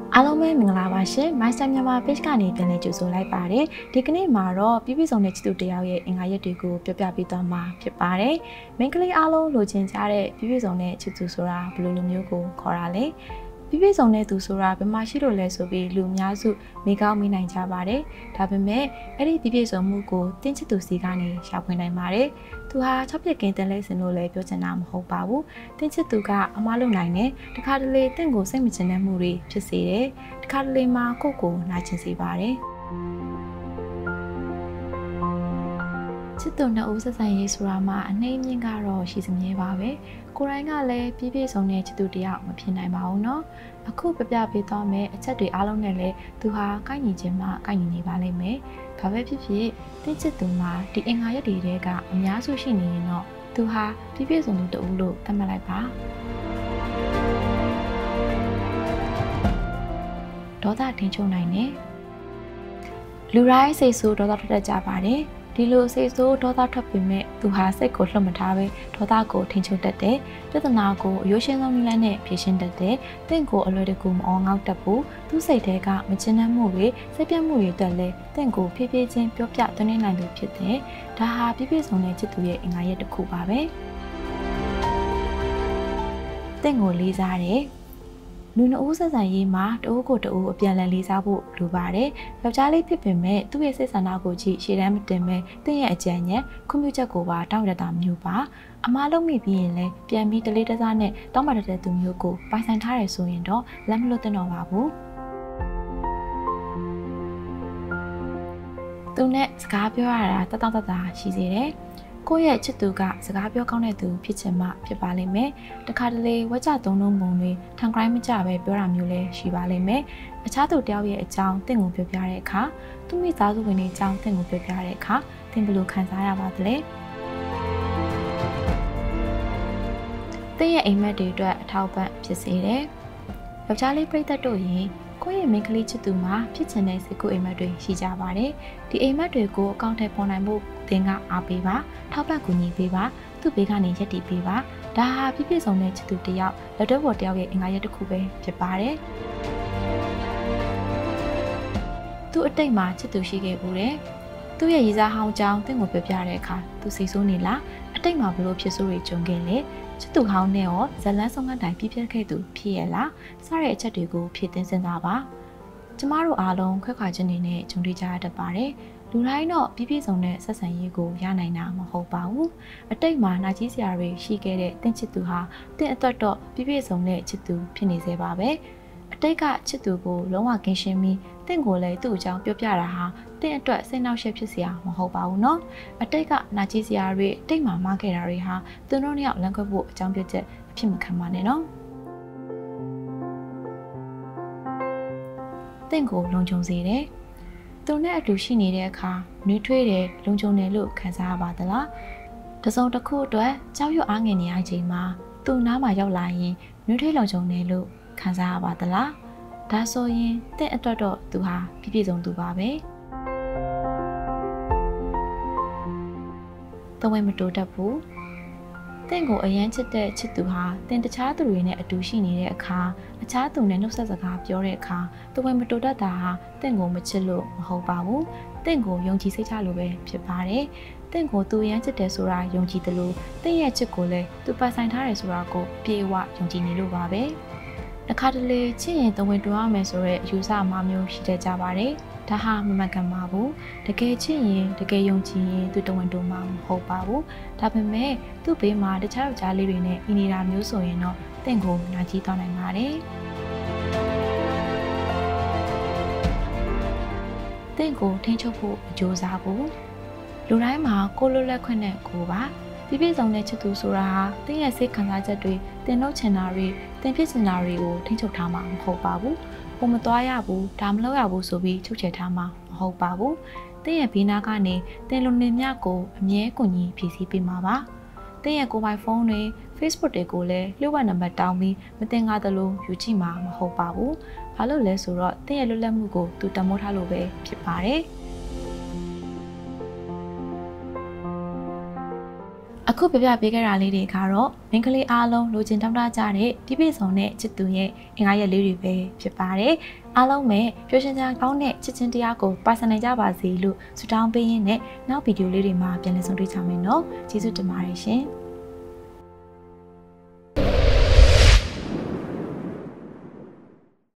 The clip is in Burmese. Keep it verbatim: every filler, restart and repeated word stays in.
အားလုံးပဲမင်္ဂလာပါရှင် My Star မြန်မာ page ကနေပြန်လည်ကြိုဆိုလိုက်ပါတယ်ဒီကနေ့မှာတော့ပြည့်ပြည့်စုံတဲ့ချစ်သူတယောက်ရဲ့အင်္ဂါရက်တွေကိုပြောပြပေးသွားမှာဖြစ်ပါတယ်မိန်းကလေးအားလုံးလိုချင်ကြတဲ့ပြည့်ပြည့်စုံတဲ့ချစ်သူဆိုတာဘယ်လိုလိုမျိုးကိုခေါ်တာလဲပြည့်ပြည့်စုံတဲ့သူဆိုတာဘယ်မှာရှိလို့လဲဆိုပြီးလူအများစုမိကောင်းမိနိုင်ကြပါတယ်ဒါပေမဲ့အဲ့ဒီပြည့်ပြည့်စုံမှုကိုတင်းချစ်သူစီကနေရှာဖွေနိုင်ပါတယ်သူဟာ၆ပြက်ကင်းတလဲစင်လို့လည်းပြောချင်တာမဟုတ်ပါဘူးတင်းချစ်သူကအမားလုံနိုင်တယ်တခါတလေတင့်ကိုစိတ်မချတဲ့မှုတွေဖြစ်စေတယ်တခါတလေမှာကိုယ့်ကိုနာကျင်စေပါတယ်ချစ်သူနှစ်ဦးဆက်ဆံရေးဆိုတာမှာအနှိမ့်မြင့်ကတော့ရှိစမြဲပါပဲကိုယ်တိုင်ကလည်းပြည့်ပြည့်စုံတဲ့ချစ်သူတယောက်မဖြစ်နိုင်ပါဘူးเนาะအခုပြပြပေးသွားမယ်အချက်တွေအားလုံးနဲ့လည်းသူဟာကိုက်ညီခြင်းမှကိုက်ညီနေပါလိမ့်မယ်ဘာပဲဖြစ်ဖြစ်တင်းချစ်သူမှာဒီအင်္ဂါရက်တွေတဲကအများစုရှိနေရင်တော့သူဟာပြည့်ပြည့်စုံသူတဦးလို့သတ်မှတ်လိုက်ပါဒေါသထင်ချုံနိုင်တယ်လူတိုင်းစိတ်ဆိုးဒေါသထွက်တတ်ကြပါတယ်ဒီလိုစိတ်ဆိုးဒေါသထွက်ပေမဲ့သူဟာစိတ်ကိုလှုပ်မထားပဲဒေါသကိုထိန်ချုပ်တတ်တယ်ပြဿနာကိုအယိုးရှင်းဆုံးနည်းလမ်းနဲ့ဖြေရှင်းတတ်တယ်တင့်ကိုအလွယ်တကူမအောင်ငေါက်တတ်ဘူးသူ့စိတ်ထဲကမချမ်းသာမှုတွေစိတ်ပြတ်မှုတွေတက်လဲတင့်ကိုဖြည်းဖြည်းချင်းပြောပြသွင်းနိုင်လို့ဖြစ်တယ်ဒါဟာပြည့်ပြည့်စုံတဲ့ချစ်သူရဲ့အင်္ဂါရက်တစ်ခုပါပဲတင့်ကိုလေးစားတယ်လူနှစ်ဦးဆက်ဆံရေးမှာတအိုးကိုတအိုးအပြန်လည်လေးစားဖို့လိုပါတယ်။ယောက်ျားလေးဖြစ်ပေမဲ့သူ့ရဲ့စိတ်ဆန္ဒကိုကြည့်ရှေ့တန်းမတင်မဲ့တင့်ရဲ့အကြံဉာဏ်ခွင့်ပြုချက်ကိုပါတောင်းရတာမျိုးပါ။အမားလုံးမိပြီးရင်လည်းပြန်ပြီးတလေးတစားနဲ့တောင်းပတဲ့သူမျိုးကိုပိုင်ဆိုင်ထားရဆိုရင်တော့လက်မလွတ်သင့်တော့ပါဘူး။သူနဲ့စကားပြောရတာတတောင့်တတာရှိစေတယ်။ကိုယ့်ရဲ့ချစ်သူကစကားပြောကောင်းတဲ့သူဖြစ်ချင်မှဖြစ်ပါလိမ့်မယ်။တခါတလေဝါကြသုံးလုံးပုံတွေထန်ခိုင်းမကြပဲပြောတာမျိုးလည်းရှိပါလိမ့်မယ်။အခြားသူတယောက်ရဲ့အကြောင်းတင့်ကိုပြောပြတဲ့အခါသူ့မိသားစုဝင်တွေအကြောင်းတင့်ကိုပြောပြတဲ့အခါသင်ဘယ်လိုခံစားရပါသလဲ။တင့်ရဲ့အိမ်မက်တွေအတွက်အထောက်ပံ့ဖြစ်စေတယ်။ယောက်ျားလေးပြိတ္တတို့ရင်ကိုယ့်ရဲ့မိန်းကလေးချစ်သူမှာဖြစ်ချင်တဲ့စိတ်ကူးအိမ်မက်တွေရှိကြပါတယ်။ဒီအိမ်မက်တွေကိုအကောင့်ထဲပေါ်နိုင်ဖို့သင်ကအားပေးပါထောက်ပံ့ကူညီပေးပါသူ့ဘေးကနေရက်တည်ပေးပါဒါဟာပြည့်ပြည့်စုံတဲ့ချစ်သူတယောက်လက်တော့ပေါ်တယောက်ရဲ့အင်္ဂါရက်တစ်ခုပဲဖြစ်ပါတယ်သူ့အတိတ်မှာချစ်သူရှိခဲ့ဘူးတယ်သူ့ရဲ့ရည်စားဟောင်းကြောင်းတင့်ကိုပြပြတဲ့အခါသူစိတ်ဆိုးနေလားအတိတ်မှာဘလို့ဖြစ်ဆိုးတွေကြုံခဲ့လဲချစ်သူဟောင်းနဲ့ရောဇလန်းဆုံးကတိုင်ပြည့်ပြည့်ခဲ့သူဖြစ်ရလားစတဲ့အချက်တွေကိုဖြည့်သင်းစဉ်းစားပါကျမတို့အားလုံးခွဲခွာခြင်းတွေနဲ့ကြုံတွေ့ကြရတတ်ပါတယ်လူတိုင်းတော့ပြည့်ပြည့်စုံတဲ့ဆက်ဆံရေးကိုရနိုင်တာမဟုတ်ပါဘူးအတိတ်မှာနာကြီးစရာတွေရှိခဲ့တဲ့တင့်ချစ်သူဟာတင့်အတွက်တော့ပြည့်ပြည့်စုံတဲ့ချစ်သူဖြစ်နေသေးပါပဲအတိတ်ကချစ်သူကိုလုံးဝကင်းရှင်းပြီးတင့်ကိုလည်းသူ့အကြောင်းပြောပြတာဟာတင့်အတွက်စိတ်နှောက်ယှက်ဖြစ်စရာမဟုတ်ပါဘူးเนาะအတိတ်ကနာကြီးစရာတွေအတိတ်မှာမှားခဲ့တာတွေဟာသူတို့နှစ်ယောက်လမ်းခွဲဖို့အကြောင်းပြချက်အဖြစ်မခံပါနဲ့เนาะတင့်ကိုလုံခြုံစေတယ်သူနဲ့အတူရှိနေတဲ့အခါနှွေးထွေးတယ်လုံခြုံတယ်လို့ခံစားရပါသလားတစုံတစ်ခုအတွက်ကြောက်ရွံ့အားငယ်နေရချိန်မှာသူ့နားမှာရောက်လာရင်နှွေးထွေးလုံခြုံတယ်လို့ခံစားရပါသလားဒါဆိုရင်တင့်အတွက်တော့သူဟာပြည့်ပြည့်စုံသူပါပဲတဝဲမတိုးတတ်ဘူးတင့်ကိုအရန်ချစ်တဲ့ချစ်သူဟာတင်တခြားသူတွေနဲ့အတူရှိနေတဲ့အခါအခြားသူနဲ့နှုတ်ဆက်စကားပြောတဲ့အခါတဝဲမတိုးတတ်တာဟာတင့်ကိုမချစ်လို့မဟုတ်ပါဘူးတင့်ကိုယုံကြည်စိတ်ချလို့ပဲဖြစ်ပါတယ်တင့်ကိုသူအရန်ချစ်တယ်ဆိုတာယုံကြည်တယ်လို့တင့်ရဲ့ချစ်ကိုလည်းသူပိုင်ဆိုင်ထားတယ်ဆိုတာကိုပြေဝယုံကြည်နေလို့ပါပဲတခါတလေချစ်ရင်တဝဲတိုးရမယ်ဆိုတဲ့အယူဆအမှားမျိုးရှိတတ်ကြပါတယ်ဒါဟာမမှန်ကန်ပါဘူးတကယ်ချစ်ရင်တကယ်ယုံကြည်ရင်သူတဝန်တူမှာမဟုတ်ပါဘူးဒါပေမဲ့သူ့ဘေးမှာတခြားယောက်ျားလေးတွေနဲ့အီနေတာမျိုးဆိုရင်တော့တင့်ကိုနာကြည့်သွားနိုင်ပါတယ်တင့်ကိုထိန်းချုပ်ဖို့အကျိုးစားဖို့လူတိုင်းမှာကိုလွတ်လပ်ခွင့်နဲ့ကိုပါပြည့်ပြည့်စုံတဲ့ချစ်သူဆိုတာဟာတင့်ရဲ့စိတ်ခံစားချက်တွေတင်လို့ချင်တာတွေတင်ဖြစ်ချင်တာတွေကိုထိန်းချုပ်ထားမှာမဟုတ်ပါဘူးကိုမသွားရဘူးဒါမလုပ်ရဘူးဆိုပြီးချုပ်ချယ်ထားမှာမဟုတ်ပါဘူး။တင်းရဲ့ဘေးနားကနေတင်လူနေမြကိုအမြဲကူညီဖြည့်ဆည်းပေးမှာပါ။တင်းရဲ့ကိုပိုင်ဖုန်းတွေ Facebook တွေကိုလည်းလျှို့ဝှက်နံပါတ်တောင်းပြီးမတင်ကားသလိုယူကြည့်မှာမဟုတ်ပါဘူး။ဘာလို့လဲဆိုတော့တင်းရဲ့လွတ်လပ်မှုကိုသူတမိုးထားလို့ပဲဖြစ်ပါတယ်။ အအခုပြပြပေးခဲ့တာလေးတွေကတော့မိန်းကလေးအားလုံးလိုချင်တောင်းတကြတဲ့ဒီပြည့်စုံတဲ့ချစ်သူရဲ့အင်္ဂါရက်လေးတွေပဲဖြစ်ပါတယ်အားလုံးပဲပျော်ရွှင်စရာကောင်းတဲ့ချစ်ချင်းတရားကိုပိုင်ဆိုင်နိုင်ကြပါစေလို့ဆုတောင်းပေးရင်းနဲ့နောက်ဗီဒီယိုလေးတွေမှာပြန်လည်ဆုံတွေ့ကြမယ်နော်ကျေးဇူးတင်ပါတယ်ရှင်